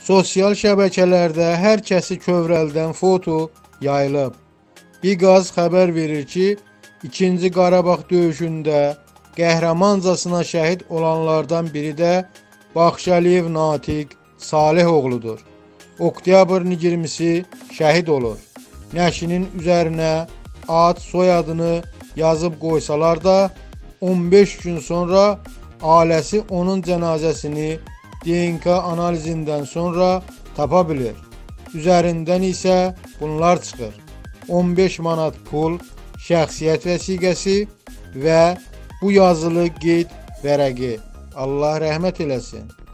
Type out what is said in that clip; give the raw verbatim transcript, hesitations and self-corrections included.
Sosial şəbəkələrdə hər kəsi kövrəldən foto yayılıb. Biqaz xəbər verir ki, ikinci Qarabağ döyüşündə qəhrəmancasına şəhid olanlardan biri də Baxşəliyev Natiq Salih oğludur. Oktyabrın iyirmisi şəhid olur. Nəşinin üzərinə ad, soyadını yazıb qoysalar da on beş gün sonra ailəsi onun cənazəsini D N K analizindən sonra tapa bilir. Üzərindən isə bunlar çıxır: on beş manat pul, şəxsiyyət vəsiqəsi və bu yazılı qeyd vərəqi. Allah rəhmət eləsin.